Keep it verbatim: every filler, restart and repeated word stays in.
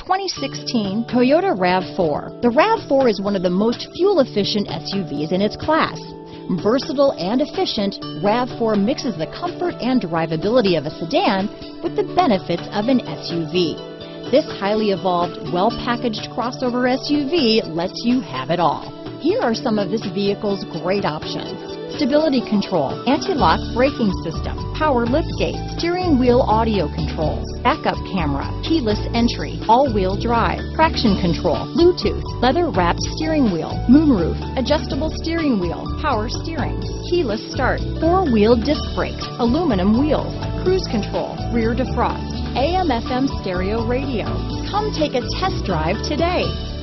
twenty sixteen Toyota RAV four. The RAV four is one of the most fuel-efficient S U Vs in its class. Versatile and efficient, RAV four mixes the comfort and drivability of a sedan with the benefits of an S U V. This highly evolved, well-packaged crossover S U V lets you have it all. Here are some of this vehicle's great options: stability control, anti-lock braking system, power liftgate, steering wheel audio controls, backup camera, keyless entry, all-wheel drive, traction control, Bluetooth, leather-wrapped steering wheel, moonroof, adjustable steering wheel, power steering, keyless start, four-wheel disc brakes, aluminum wheels, cruise control, rear defrost, A M F M stereo radio. Come take a test drive today.